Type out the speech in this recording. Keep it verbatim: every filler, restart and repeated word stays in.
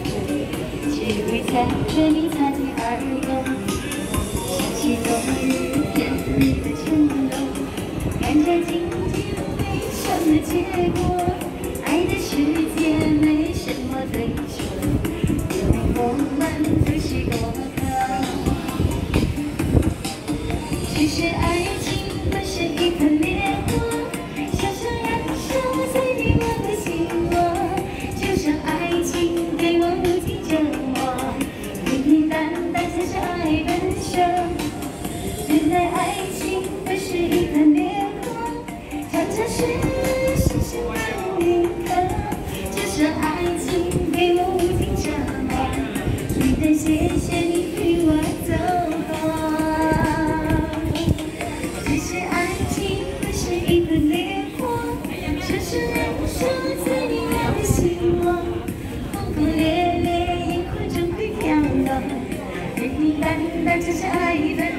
只为踩着你擦肩而过，想起昨日甜蜜的承诺，看着今天悲伤的结果，爱的世界没什么对错，因为我们都是过客。其实爱情本是一盆烈火，小小燃烧在你我的心窝，就像爱情给我无尽折磨，平平淡淡才是爱本身。原来爱情本是一盆烈火，常常是深深的铭刻，就像爱情给我无尽折磨，真的谢谢你陪我走过。其实爱情本是一盆烈火，深深燃烧在你我的心窝，轰轰烈烈，烟火中会飘落，平平淡淡才是爱的。